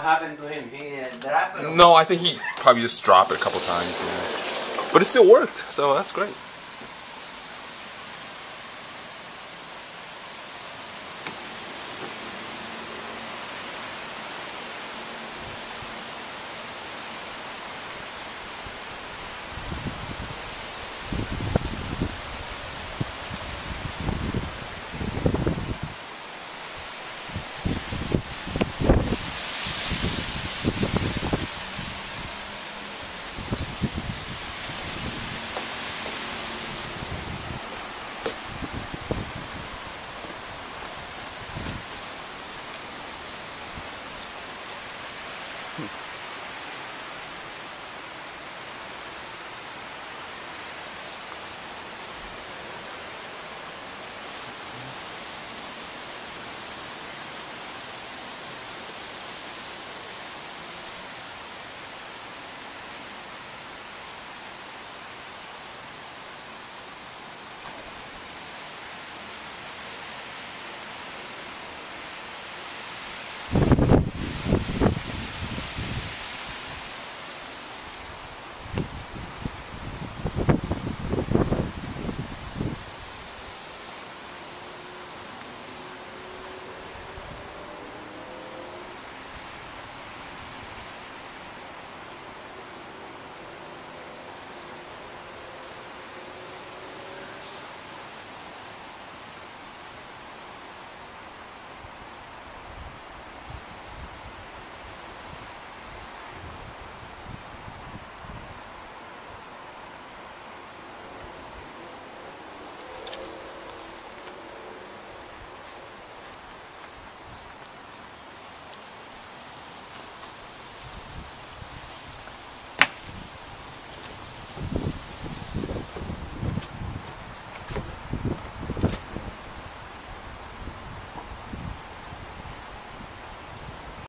What happened to him? He dropped it? No, I think he probably just dropped it a couple times. Yeah. But it still worked, so that's great. Hmm.